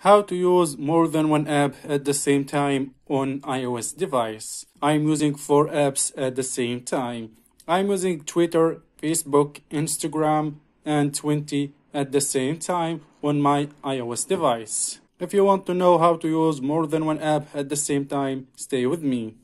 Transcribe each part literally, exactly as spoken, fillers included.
How to use more than one app at the same time on iOS device. I'm using four apps at the same time. I'm using Twitter, Facebook, Instagram, and twenty at the same time on my iOS device. If you want to know how to use more than one app at the same time, stay with me.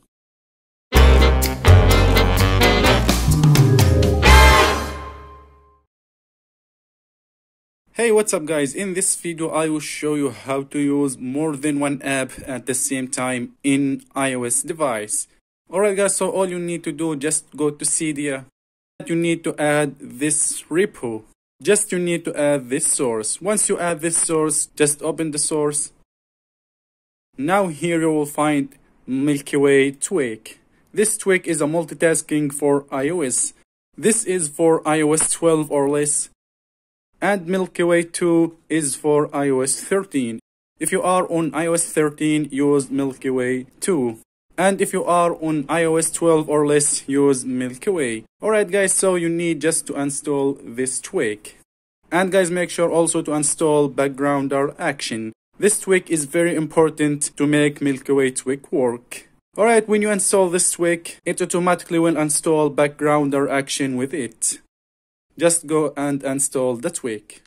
Hey, what's up guys? In this video I will show you how to use more than one app at the same time in iOS device. Alright guys, so all you need to do, just go to Cydia. You need to add this repo. Just you need to add this source. Once you add this source, just open the source. Now here you will find MilkyWay tweak. This tweak is a multitasking for iOS. This is for iOS twelve or less. And MilkyWay two is for iOS thirteen. If you are on iOS thirteen, use MilkyWay two. And if you are on iOS twelve or less, use MilkyWay. Alright guys, so you need just to install this tweak. And guys, make sure also to install backgrounder action. This tweak is very important to make MilkyWay tweak work. Alright, when you install this tweak, it automatically will install backgrounder action with it. Just go and install the tweak.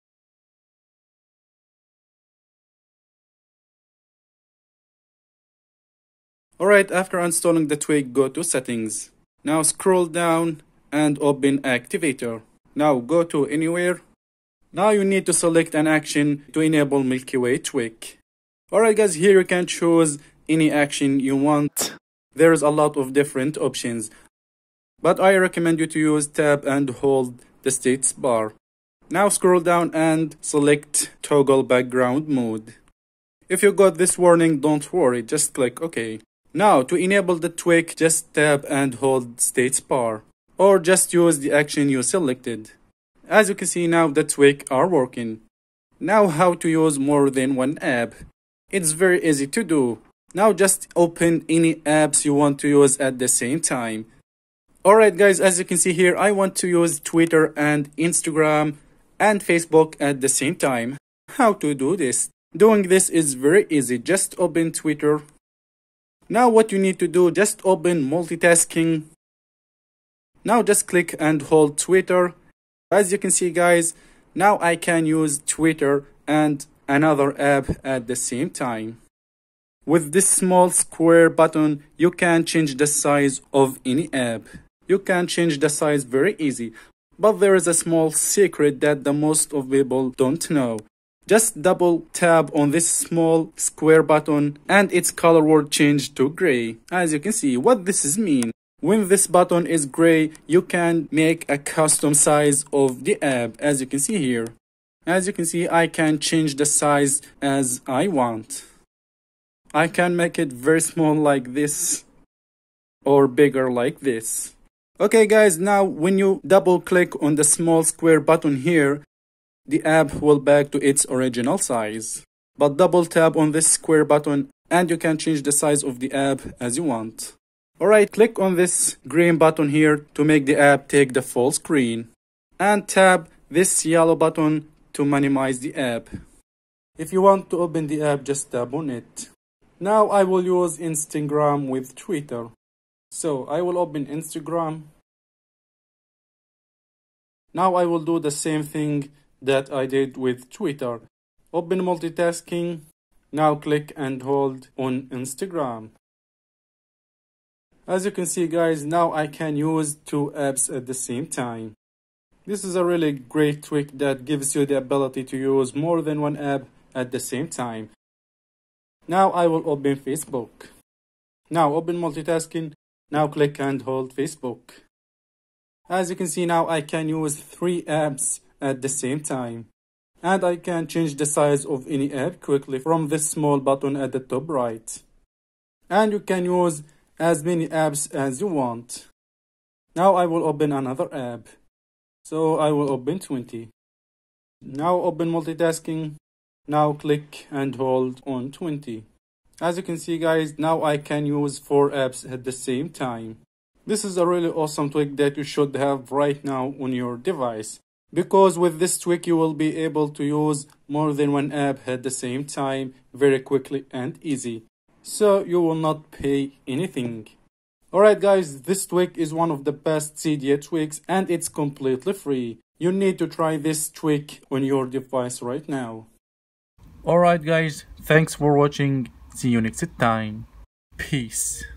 Alright, after installing the tweak, go to settings. Now scroll down and open activator. Now go to anywhere. Now you need to select an action to enable MilkyWay tweak. Alright guys, here you can choose any action you want. There's a lot of different options, but I recommend you to use tab and hold the status bar. Now scroll down and select toggle background mode. If you got this warning, don't worry, just click OK. Now to enable the tweak, just tab and hold status bar, or just use the action you selected. As you can see now, the tweak are working. Now how to use more than one app. It's very easy to do. Now just open any apps you want to use at the same time. Alright guys, as you can see here, I want to use Twitter and Instagram and Facebook at the same time. How to do this? Doing this is very easy. Just open Twitter. Now what you need to do, just open multitasking. Now just click and hold Twitter. As you can see guys, now I can use Twitter and another app at the same time. With this small square button, you can change the size of any app. You can change the size very easy, but there is a small secret that the most of people don't know. Just double tap on this small square button and its color will change to gray. As you can see, what this is mean. When this button is gray, you can make a custom size of the app, as you can see here. As you can see, I can change the size as I want. I can make it very small like this, or bigger like this. Okay guys, now when you double click on the small square button here, the app will back to its original size. But double tap on this square button and you can change the size of the app as you want. Alright, click on this green button here to make the app take the full screen. And tap this yellow button to minimize the app. If you want to open the app, just tap on it. Now I will use Instagram with Twitter. So I will open Instagram. Now I will do the same thing that I did with Twitter. Open multitasking. Now click and hold on Instagram. As you can see guys, now I can use two apps at the same time. This is a really great trick that gives you the ability to use more than one app at the same time. Now I will open Facebook. Now open multitasking. Now click and hold Facebook. As you can see now, I can use three apps at the same time. And I can change the size of any app quickly from this small button at the top right. And you can use as many apps as you want. Now I will open another app. So I will open twenty. Now open multitasking. Now click and hold on twenty. As you can see guys, now I can use four apps at the same time. This is a really awesome trick that you should have right now on your device. because with this tweak you will be able to use more than one app at the same time very quickly and easy, so you will not pay anything. Alright guys, this tweak is one of the best Cydia tweaks and it's completely free. You need to try this tweak on your device right now. Alright guys, thanks for watching. See you next time. Peace.